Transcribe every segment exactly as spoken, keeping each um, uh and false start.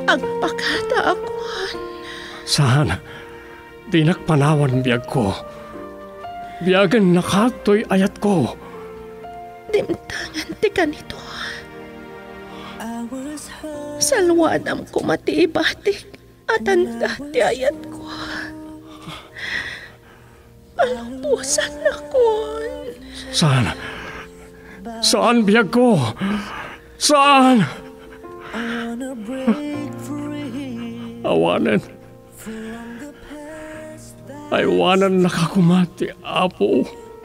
agpakada akon. Saan? Di nakpanawan biyag ko. Biyagan nakatoy ayat ko. Dimtangan ti kanito. Salwadam ko matiibatik at anda ti ayat ko. Palumpusan na kon. Saan? Saan biyag ko? Saan? Awanan. Aywanan nakakumati, Apo.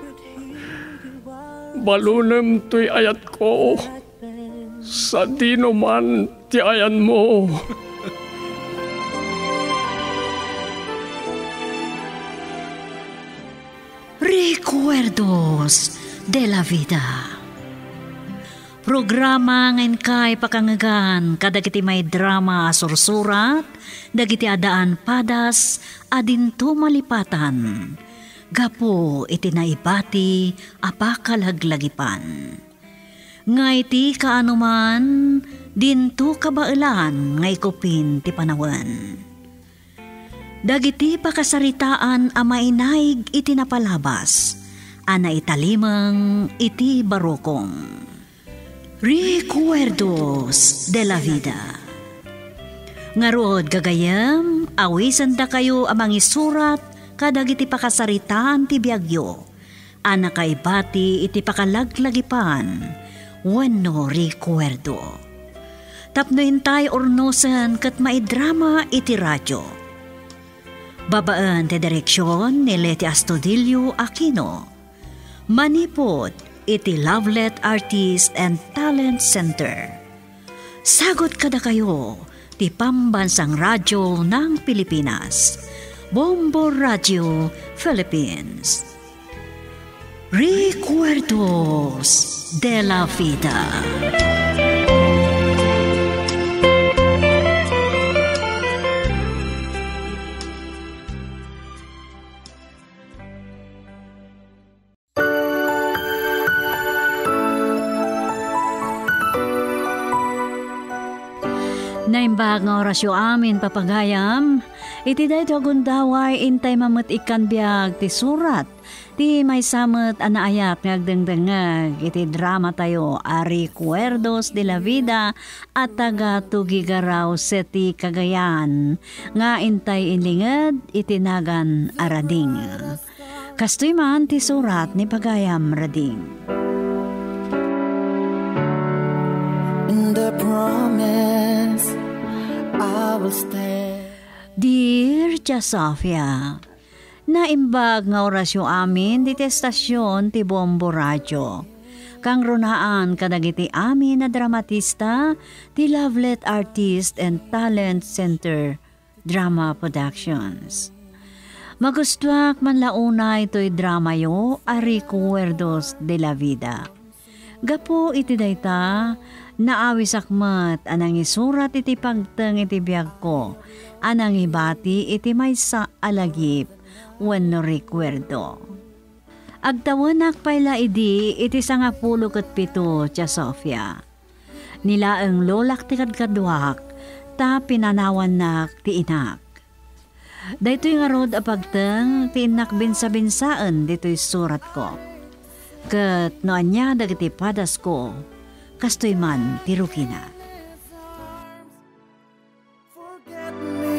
Balunem to'y ayat ko. Sa dino man ti ayan mo. Recuerdos de la Vida. Programa ngayon kay pakangagan kadagiti may drama sursurat, dagiti adaan padas, adinto malipatan. Gapo iti naibati apakalaglagipan. Ngay ti kaanuman, dinto kabailan ngay kupin ti panawan. Dagiti pakasaritaan a mainaig iti napalabas, ana italimang iti barokong. Recuerdos de la Vida. Ngarod gagayam, awisan da kayo amang isurat kadagiti pakasaritaan ti biagyo. Ana kay bati iti pakalaglagipan, wenno recuerdo. Tapno intay ornosan kat maidrama iti radyo. Babaan ti direksyon ni Leti Astudillo Aquino. Manipod iti Lovelet Artist and Talent Center. Sagot kada kayo ti Pambansang Radyo ng Pilipinas. Bombo Radio Philippines. Recuerdos de la Vida. Naimbag nga orasyo amin papagayam, iti dayto gundaway intay mamet ikan biag ti surat, ti may samet anaayak ngagdengdengag, iti drama tayo a Recuerdos de la Vida at taga Tugigaraw City Cagayan, nga intay inlinged itinagan arading. Kastoy man ti surat ni Pagayam Rading. The promise I will stay. Dear Tia Sofia, naimbag nga orasyo amin di testasyon ti Bombo Radio. Kang runaan kadagiti amin na dramatista ti Lovelet Artist and Talent Center Drama Productions. Magustuak man launa ito'y drama yo a Recuerdos de la Vida. Gapo iti dayta, naawis akmat anang isurat iti pagteng iti biag ko, anang ibati iti maysa alagip, wenno recuerdo. Agtawanak payla idi iti sangapulo ket pito, Tia Sofia. Nilaeng lolak ti kadkadwak, ta pinanawan nak ti inak. Daytoy nga rod a pagteng ti inak binsa-binsaan dito'y surat ko. Ket no anya dagiti padas ko, kastoy man ti Rukina. Forget me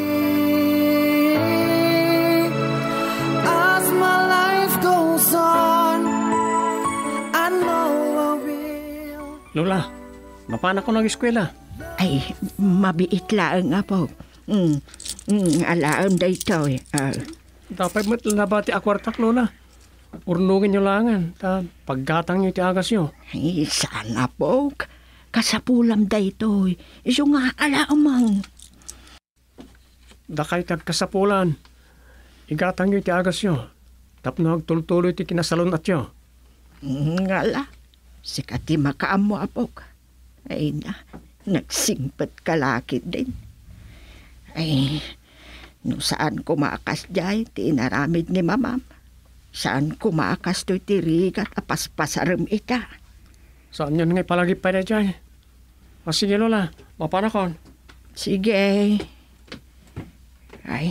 as my life goes on. I know I will. Lola, mapana ko nag-eskwela. Ay, mabiit laang nga po. Mm, mm, alaan da ito eh. Uh, Dapat mo't labati akwartak, Lola. Urnugin nyo langan, ta paggatang nyo ti agas nyo. ay, sana po. Kasapulam da ito eh. Iso nga alaamang. Dakay kag kasapulan. Igatang nyo ti agas nyo. Tapno agtultuloy ti kinasalon at nyo. Mm, ngala. Sikati makaamo apok. Ay na, nagsingpat kalakit din. Ay, no saan kumakas jay, tinaramid ni mamam. Saan kumakas to'y tirigat apaspasarem ita. Saan yun ngay palagi pa na dyan? O sige, Lola, mapanakon. Sige. Ay,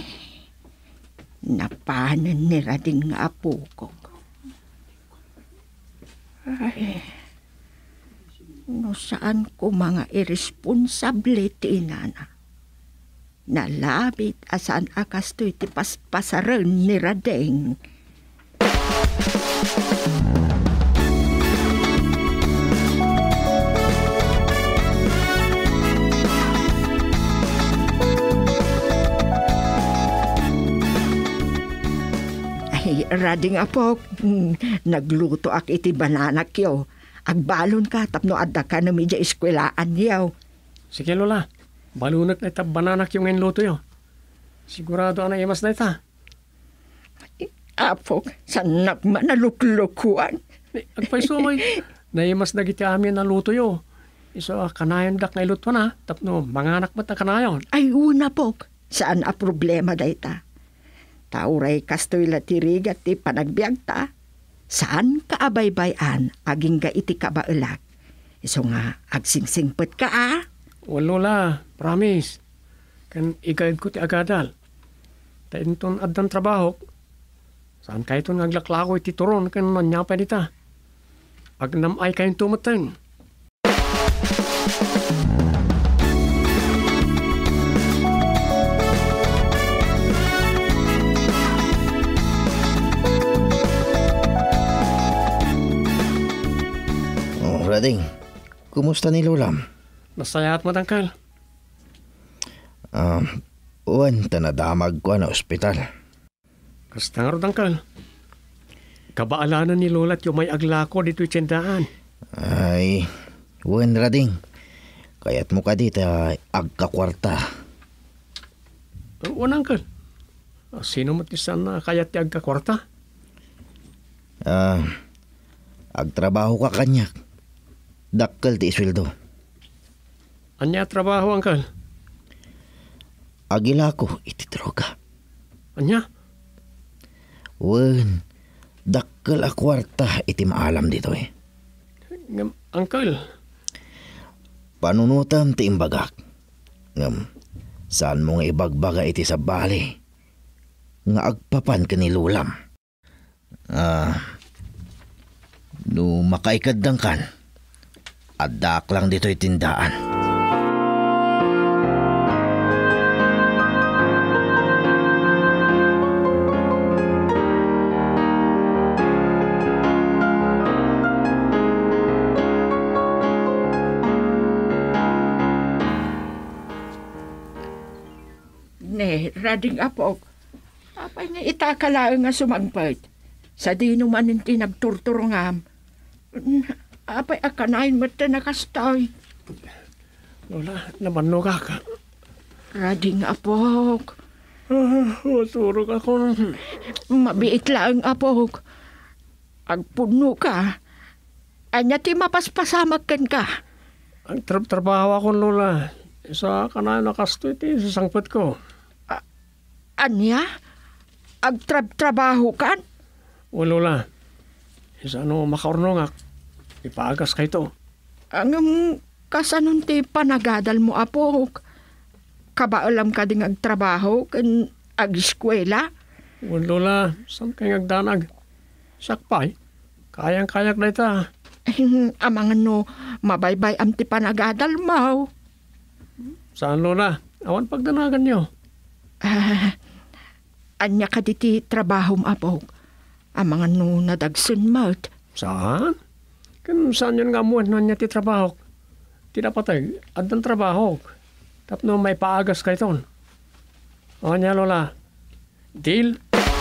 napanan ni Rading nga apo ko. Ay, no saan ko mga irresponsable ti inana. Nalabit asan akas to'y ti paspasaran ni Rading. Ay, Rading apo, mm, nagluto ak iti banana kyo. Agbalon ka, tapno adda ka na medya eskwelaan yaw. Sige, Lola. Balunag na ita bananak yung ngayon luto yo. Sigurado ang naimas na ita. Apo, sanak man naluklukuan. Eh, agpaiso mo naimas na giti amin na luto yo. Iso kanayon dak na iluto na. Tapno, mga anak ba't na kanayon? Ay, una po, saan a problema da ita? Tauray kastoy latirigat ti panagbiag ta. Saan ka abaybayan aging ga iti kabailag? Iso nga, agsingsingpet ka ah. Well, Lola, promise. Kan igaid ko ti agadal. Tain ton addan trabaho. Saan kayo ton aglaklako iti turon kan manyapa dita. Agnam ay kayong tumateng. Rading, kumusta ni Lolam? Nasaya at matangkal. Um, uwan, tanadamag ko na ospital. Kasta nga tangkal. Kabaalanan ni Lola at yung may aglako dito'y tiyendaan. Ay, uwan, Rading. Kaya't mo ka dito agkakwarta. Uwan, angkal. Sino mo tisan na kaya't ti agkakwarta? Ah, uh, agtrabaho ka kanyak. Dakkel ti isweldo. Anya trabaho, angkal? Agila ko iti droga. Anya? Wen, dakkel a kwarta iti maalam dito eh. Ngam, angkal? Panunutam ti imbagak. Ngam, saan mo nga ibagbaga iti sa bali? Nga agpapan ka ni Lulam. Ah, no makaikadang kan. Adak lang dito'y tindaan. Ne, Rading apo, apay nga itakalaang nga sumagpait. Sa di naman yung tinagturturungam. Apay akanain mo ta nakastoy. Lola, naman ka ka. Rading apok. Ah, maturog ako. Mabiit lang apok. Agpuno ka. Anya ti mapaspasamakan ka. Ang tra- trabaho ako, Lola. Isa ka na nakastoy ti sa sangpet ko. Anya? Agtrab-trabaho kan? O, Lola. Isa ano makaurnongak. Ipaagas kay to. Ang um, kasanon ti panagadal mo apok. Kabaalam ka ding agtrabaho kan ag-eskwela. O, Lola, saan kayo agdanag? Sakpay. Kayang-kayak na ita. Amangan no, mabaybay am ti panagadal mo. Saan, Lola? Awan pagdanagan nyo. Ah, anya ka diti trabaho mo apok. Amangan no nadagsun mo. Saan? Kan saan yun nga muwan na niya ti trabaho? Ti napatay, adan trabaho. Tapno may paagas kay ton. O niya, Lola. Deal?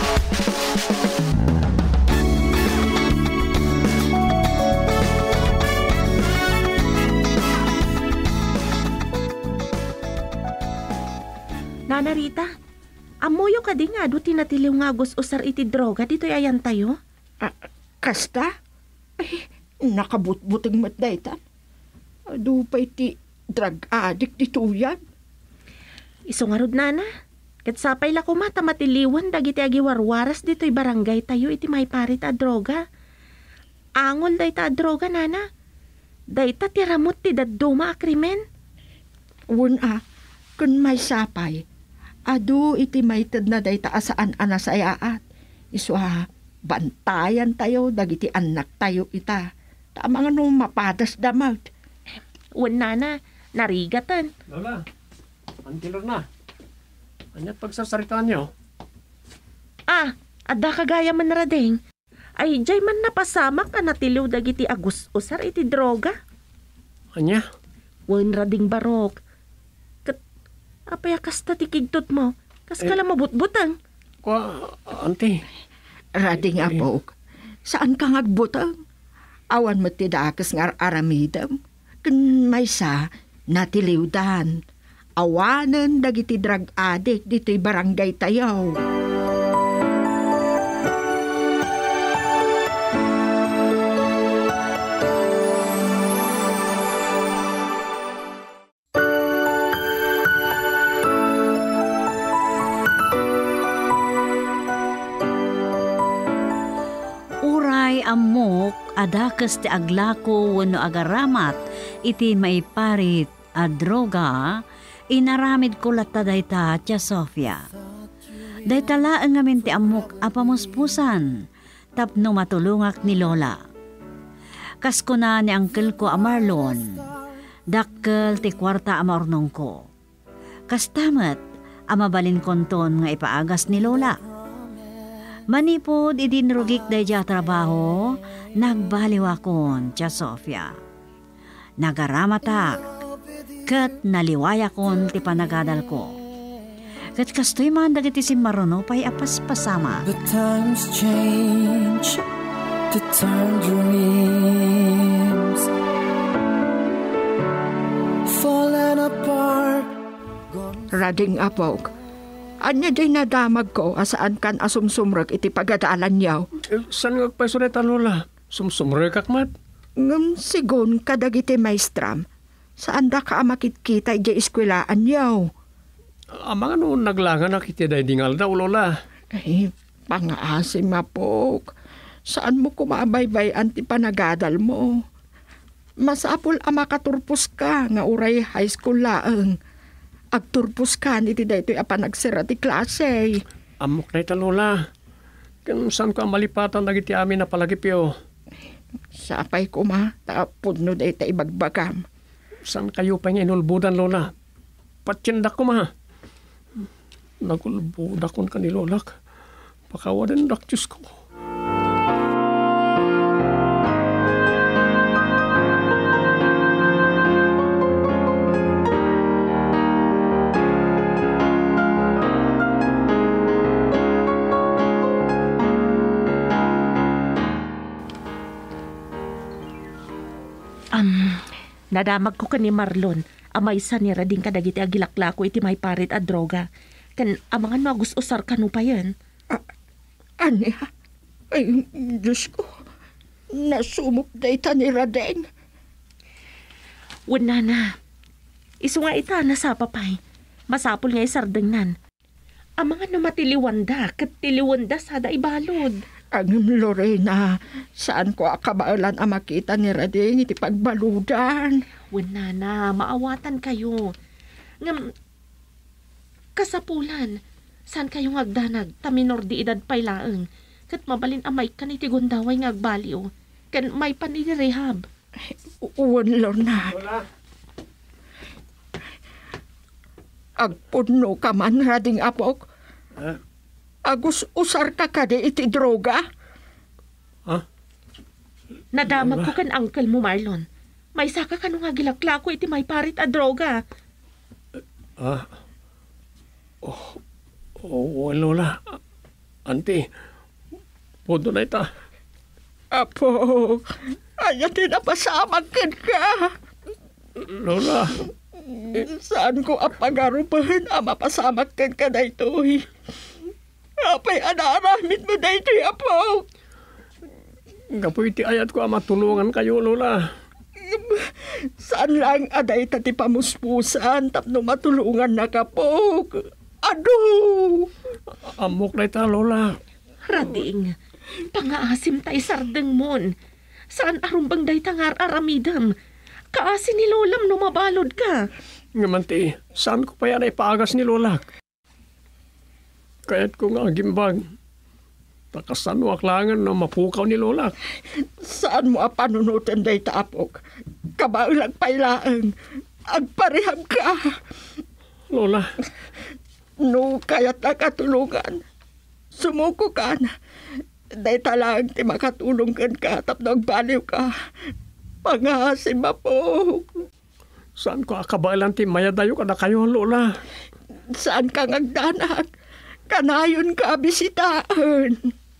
Nana Rita, amuyo ka di nga do tinatiliw nga gus usar iti droga dito'y ayan tayo? Ah, kasta? Ay, nakabutbuting matdaytan. Adupay ti drug addict dito yan. Iso nga rod, Nana. Kat sapay la ko mata matiliwan dagiti agiwarwaras dito'y barangay tayo iti may parit a droga. Angol day ta a droga, Nana. Day ta tiramot ti dadduma a krimen. Un ah, Kun may sapay, adu iti maited na day taasaan anasayaat. Iswa, bantayan tayo, dagiti anak tayo ita. Tama nga nung mapadas damag. Wan nana, narigatan. Lola, antilor na. Anyat pagsasaritaan niyo. Ah, adda kagaya man radeng. Ay, jay man napasamak ka natiliw dagiti agus usar iti droga. Anya? Wan rading barok. Kat, apaya kasta tikigtot mo. Kas ka lang mabutbutang. Kwa, auntie. Rading apok, saan ka ngagbutang? Awan mo tidakas nga aramidam. Kun may sa, natiliwdan. Awanan dagiti drug addict dito'y barangay tayaw. Amok adakas ti aglako wano agaramat iti maiparit a droga inaramid ko latta dayta tia Sofia. Dayta laeng ngamin ti amok a pamuspusan tapno matulungak ni Lola. Kasko na ni angkel ko a Marlon, dakkel ti kwarta a maurnong ko. Kastamet a mabalin konton nga ipaagas ni Lola. Manipod idinrugik dayja trabaho, nagbaliw akon, tia Sofia. Nagaramatak, kat naliwayakon ti panagadal ko. Kat kastoy man dagiti si Maruno pa'y apas pasama. The times change to turn dreams falling apart. Rading apok, anya day nadamag ko asaan kan asumsumrag iti pagadaalan niyaw. Eh, saan nga agpaisureta, Lola? Sumsumrek akmat? Ngam sigon kadagiti maestram, saan da ka makitkita iti eskwelaan niyaw. Amang ano naglangan na kiti day dingal daw, Lola? Ay, pangaasim apok. Saan mo kumabaybayan ti panagadal mo? Masapul ama katurpos ka nga uray high school laeng. Agturpos ka niti daytoy apa nagsira ti klase. Amok na ita, Lola. Kan saan ko ang malipatan nagiti amin na palagipyo? Sapay ko ma, tapod no dayta ibagbagam. Saan kayo pa nga inulbudan, Lola? Patsindak ko, ma. Nagulbudak kon ka ni Lolak. Pakawadan dak Diyos ko. Um, nadamag ko ka ni Marlon. Amay sa ni rading kadagiti agilaklako iti may parit a droga. Kan amangan mo agus usar kanu pa yan. Anya? Ay, Diyos ko. Nasumok dayta ni Radeng. Wala na. Isu nga ita na sa papay. Masapol nga isardengnan. Amangan no matiliwanda kat tiliwanda sada ibalod. Ang Lorena, saan ko akabaalan ang makita ni Radeng iti pagbaludan? Wala na, maawatan kayo. Ngam, kasapulan, saan kayo ngagdanag, taminor di edad paylaeng, kat mabalin amay ka ni tigundaway ngagbaliw, kan may panirehab. Uwan, Lorna. Agpuno ka man, Rading apok. Eh? Agus usar ka kade iti droga? Ha? Nadamag ko kan uncle mo, Marlon. May saka ka nung agilaklako iti may parit a droga. Ah? Oh, oh, Lola. Auntie, pudo na ita. Apo, ayaw din napasamag ka. Lola. Saan ko ang pagarupahan ang mapasamag ka na ito'y? Apay anaramit mo na ito'y, Apo. Kapoy iti ayat ko ang matulungan kayo, Lola. Saan lang aday tati pamuspusan tapno matulungan na ka po? Ado! Amok na ita, Lola. Rading, pangaasim tay sardeng mon. Saan arumbang day tangar aramidam? Kaasi ni Lolam no mabalod ka. Nga man ti, saan ko pa yan ay paagas ni Lola? Kaya't ko nga gimbag. Takasan mo aklangan na mapukaw ni Lola. Saan mo apanunutan day tapok? Kabaulang pailaang. Agparehab ka. Lola. No, kaya't nakatulungan. Sumuko ka na. Day talang ti makatulong kan ka tapno agbaliw ka. Pangasim po. Saan ko akabalan ti mayadayo ka na kayo, Lola? Saan ka ngagdanag? Kanayon ka bisitaan.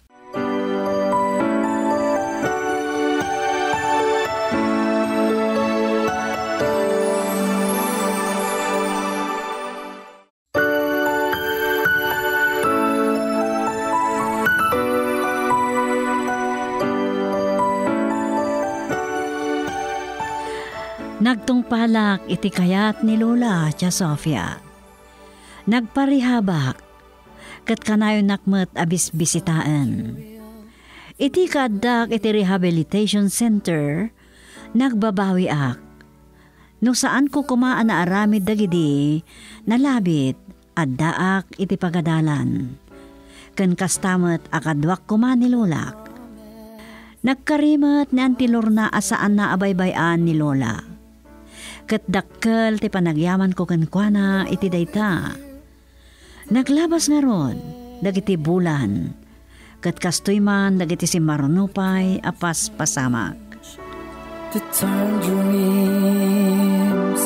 Nagtungpalak iti kayat ni Lola Tia Sofia. Nagparihabak, kat kanayon nakmet abis bisitaan. Iti kadak iti rehabilitation center, nagbabawi ak. No saan ko kumaan na aramid dagidi, nalabit at daak iti pagadalan. Kan kastamet akadwak kumaan ni Lola. Nagkarimat ni Auntie Lorna asaan na abaybayan ni Lola. Kat dakkel ti panagyaman ko kankwana iti dayta. Naglabas nga ron, dagiti bulan. Kat kastoy man dagiti si marunupay apas pasamak. To turn dreams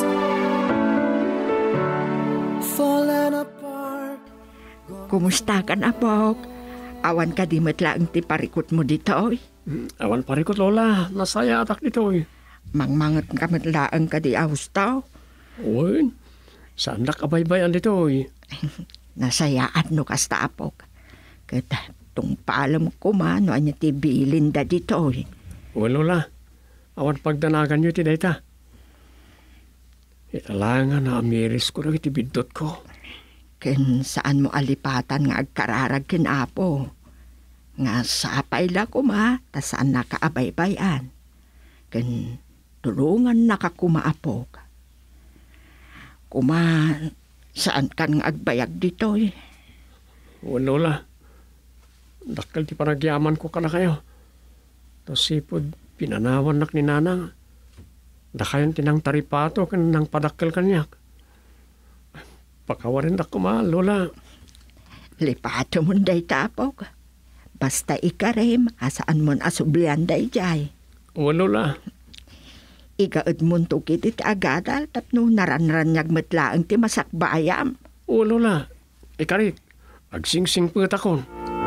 falling apart. Kumusta ka na, Pok? Awan ka di matlaang ti parikot mo dito, oy. Awan parikot, Lola. Nasaya atak dito, eh. Mangmangat ka matlaang ka di austaw. Uy, saan nakabaybayan dito, eh. Nasayaan no kasta, Pok. Kat tungpalam ko man, no anya ti bilin da dito, eh. Uy, Lola. Awan pagdanagan nyo ti dayta. Italangan na amiris ko na iti bidot ko. Ken saan mo alipatan nga agkararag ken apo. Nga sapay la ko ma, ta saan nakaabaybayan. Ken tulungan nakakumaapok. Kuma, saan kan nga agbayag dito eh? Uy, Lola. Dakal ti panagyaman ko ka na kayo. Tapos sipod, pinanawan nak ni Nanang. Dakayan tinang taripato kan nang padakkel kanyak. Pakawarin dak ko ma, Lola. Lipato mo day tapok. Basta ikarim, asaan mo asublian day jay. O, Lola. Igaad mo tukit iti agadal, tapno naranranyag matlaang ti masakbayam. O, Lola. Ikarit, agsingsing put akon.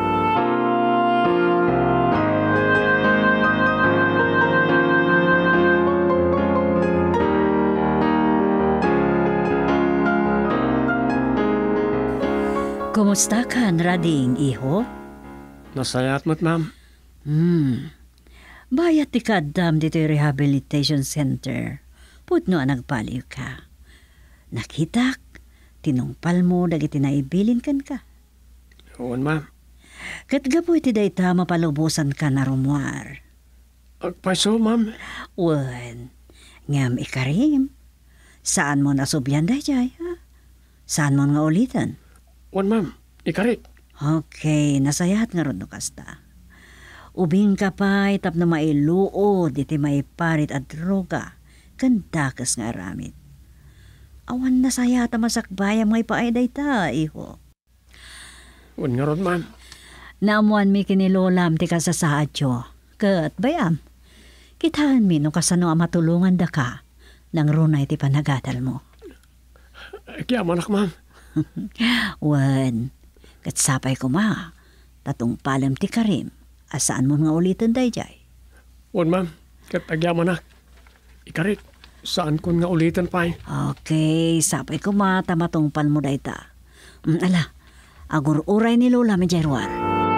Kumusta ka, Rading, iho? Nasayat mo't, ma'am. Hmm. Bayat ti kadam dito yung rehabilitation center. Putno ang nagpaliw ka. Nakitak, tinungpal mo dagiti naibilin kan ka. Oon, ma'am. Katgapoy ti dayta mapalubusan ka na rumwar. Agpaiso, ma'am. Wan, ngam ikarim. Saan mo nasubyan dayjay, ha? Saan mo nga ulitan? Oon, ma'am. Ikarit. Okay, nasayahat nga ron no kasta. Ubing ka pa, itap na mailuod, iti may parit at droga, kandakas nga aramid. Awan nasayahat ang masakbayam ngay paay dayta, iho. Oon nga ron, ma'am. Naamuan mi kinilolam ti kasasaadyo. Kat bayam, kitahan mi no kasano ang matulungan da ka, nang runay ti panagadal mo. Kaya manak, ma'am. Wan, kat sapay ko ma, tatong palam ti karim, asaan mo nga ulitin day jay? Oon, ma'am. Kat agyaman na. Ikarit, saan ko nga ulitin pa eh? Okay, sapay ko ma, tamatong pal mo day ta. Mm, ala, agur uray ni Lola mi Jairwar.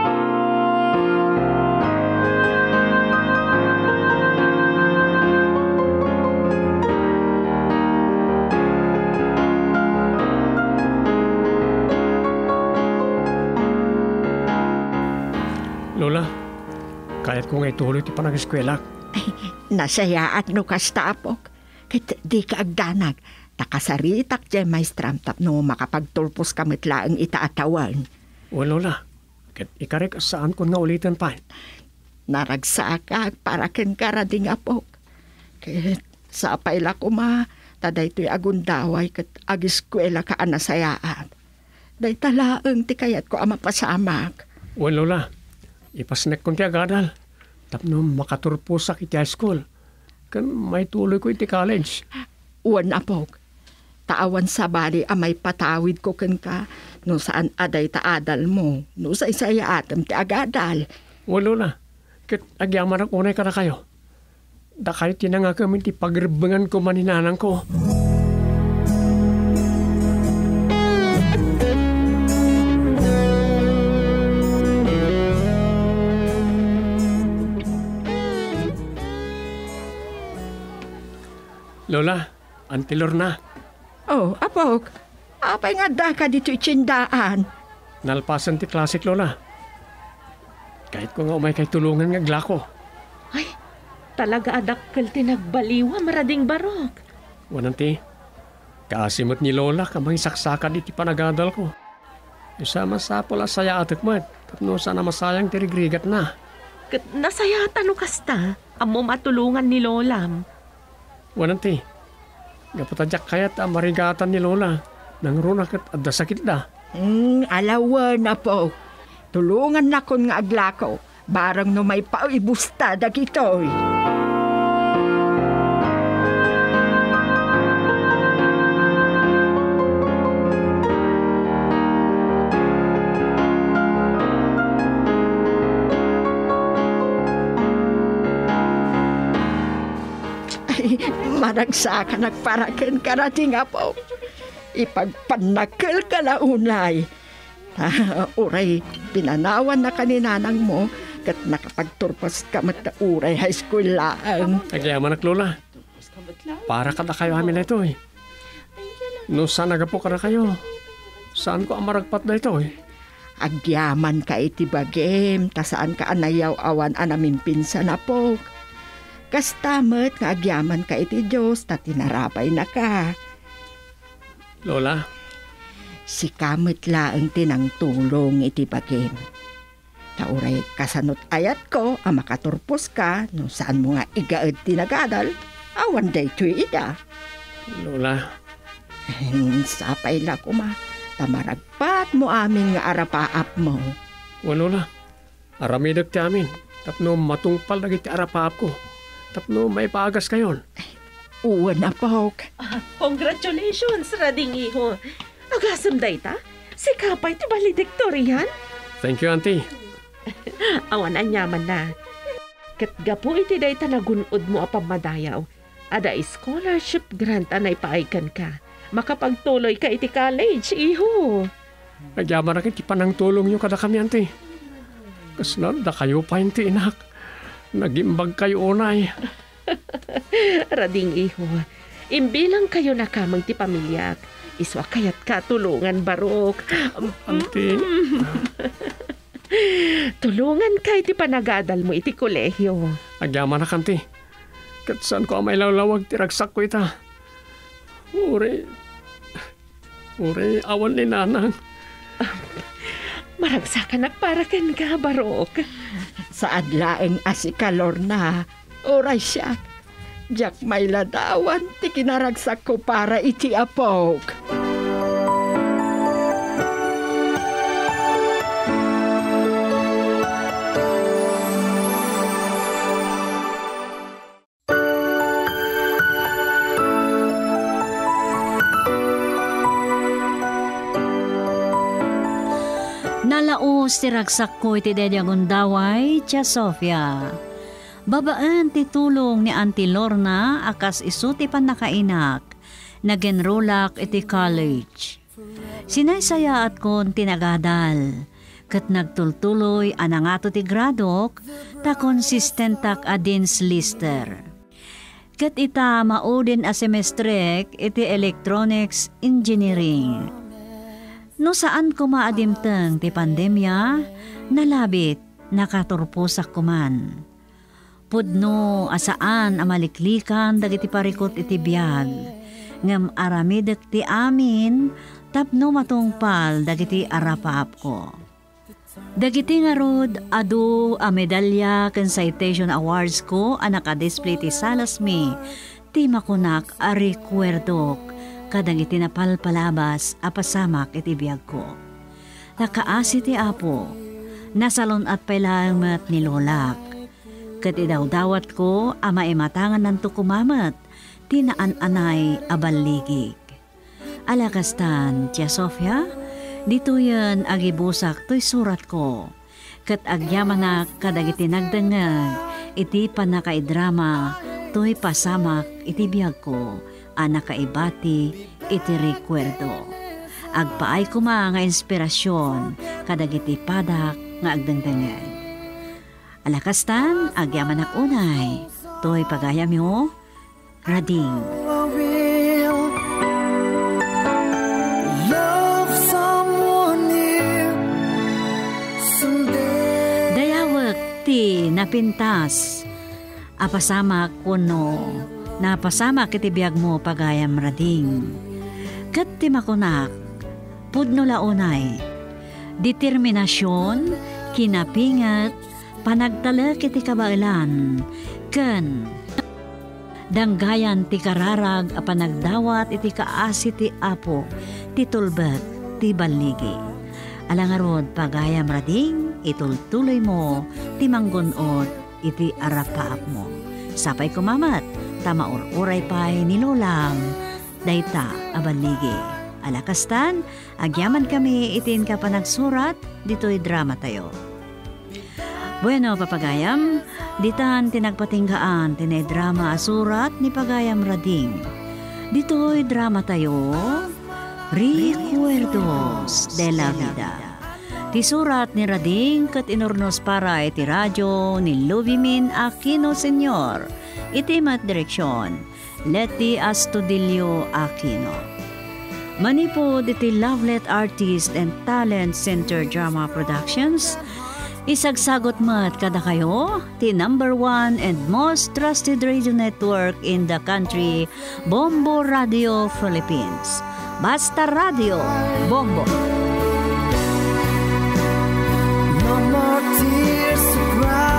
Lola, kahit ko nga ituloy ti panag-eskwela. Nasayaan no kasta, Pok. Kat di ka agdanag. Takasaritak dyan, maestram, tapno makapagtulpos kamit laang itaatawan. O Lola, kat ikarek saan ko nga ulitin pa. Naragsaka para ken karading apok. Ket sapay la ko ma, taday to'y agundaway ket agiskwela ka anasayaan. Day talaeng ti kayat ko ama pasamak. O Lola, ipasnek ko ti agadal. Tapno makaturpo sa iti high school. Kan may tuloy ko iti college. Uwan apok. Taawan sa bali amay patawid ko ken ka no saan aday taadal mo. No sa isaya atam ti agadal. O Lola, ket agyaman ak unay ka na kayo. Da kayo tinanga kami ti pagrebengan ko maninanang ko. Lola, Auntie Lorna. Oh, apok. Apay nga da ka dito itsindaan. Nalpasan ti classic, Lola. Kahit ko nga umay kay tulungan nga glako. Ay, talaga adakkel ti nagbaliwa marading barok. Wananti, kaasimot ni Lola kamang saksakan iti panagadal ko. Isa masapol asaya atik mat. Tapno sana masayang tirigrigat na. Ket nasayatan no kasta, amo matulungan ni Lolam. Wananti, napatadyak kayat ang marigatan ni Lola. Nang runak at adda sakit da. Hmm, alawan na po. Tulungan na kon nga aglako. Barang no may pauibusta dagitoy. Ay, maragsa ka nagparakin karating apo. Ipagpanakil ka na unay. Ah, uray, pinanawan na kaninanang mo kat nakapagturpas ka mat na uray high school laang. Nagyaman ak Lola. Para ka na kayo amin na ito eh. No saan nagapo ka na kayo? Saan ko ang maragpat na ito eh? Agyaman ka iti bagem, tasaan ka anayaw awan anamin pinsan na po. Kastamet nga agyaman ka iti Diyos, ta tinarapay na ka. Lola, si kamit laang tinang tulong iti bagim. Tauray kasanot ayat ko, ang makaturpos ka, no saan mo nga igaad tinagadal, awan day tuy ida. Lola, Sapay la ko ma, tamaragpat mo aming nga arapaap mo. o Lola, aramidag ti amin. Tapno matungpal na iti arapaap ko. Tapno may paagas kayon. Uwan na pok. Ah, congratulations, rading iho. Agasam dayta, si Kapay ti valedictorian. Thank you, Auntie. Awan anyaman na. Ket gapo iti dayta nagunod mo apang madayaw. Ada scholarship grant anay paaykan ka. Makapagtuloy ka iti college, iho. Nagyaman na kiti panang tulong nyo kada kami, Auntie. Kaslan, da kayo pa hindi inak. Nagimbag kayo unay. Rading iho, imbilang kayo na kamang ti pamilyak. Iswa kayat katulungan barok. Auntie. Tulungan kay ti panagadal mo iti kolehyo. Agyaman na kanti. Kat saan ko ang may lawlawag tiragsak ko ita. Uri. Uri, awan ni nanang. Maragsakan nagparakan ka, barok. Saad laeng asikalor na, oray siya. Diyak may ladawan, ti kinaragsak ko para iti apok. Nalaos ti ragsak ko iti Dediagundaway, Tia Sofia. Babaan ti tulong ni Auntie Lorna akas isu ti panakainak, nagenrolak iti college. Sinaysayaat kon tinagadal, ket nagtultuloy anangato ti gradok, ta konsistentak adins lister. Ket ita maudin a semestrek iti electronics engineering. No saan ko maadimteng ti pandemya, nalabit nakaturpusak kuman. Pudno asaan amaliklikan dagiti parikot iti biyag, ngam aramidek ti amin tapno matungpal dagiti arapap ko. Dagiti nga rod adu a medalya ken citation awards ko a naka-display ti salas mi ti makunak a rekwerdok kadagiti napalpalabas a pasamak iti biyag ko. Nakaasi ti apo nasalon at pailangat ni lolak. Kat idaw-dawat ko ama imatangan nanto kumamat tinaan-anay abaligig. Alakastan, Tia Sofia, dito yan agibusak to'y surat ko. Kat agyamanak kadagiti nagdangag, iti panakaidrama, to'y pasamak iti biyag ko, anakaibati iti rekwerdo. Agpaay ko mga inspirasyon, kadagiti padak nga agdangdangag. Alakastan, agyamanak unay, to'y pagayam yo, Rading. Dayawag ti napintas, apasamak kuno, napasamak iti biyag mo pagayam Rading. Kat ti makunak, pudno launay, determinasyon, kinapingat, panagtalak iti kabailan, ken danggayan ti kararag a panagdawat iti kaasi ti apo ti tulbet ti baligi. Alangarod pagayam Rading, itultuloy mo ti manggunod iti arapaap mo. Sapay kumamat, tamaur-uray pa'y nilulam, dayta a baligi. Alakastan, agyaman kami itin ka panagsurat, dito'y drama tayo. Bueno, papagayam, ditan tinagpatinggaan tinay drama asurat ni Pagayam Rading. Dito'y drama tayo, Recuerdos de la Vida. Ti surat ni Rading kat inornos para iti radyo ni Luvimin Aquino Senior. Iti mat direksyon, Leti Astudillo Aquino. Manipod iti Lovelet Artist and Talent Center Drama Productions. Isagsagot mat kada kayo, ti number one and most trusted radio network in the country, Bombo Radio Philippines. Basta Radio, Bombo. No more tears to cry.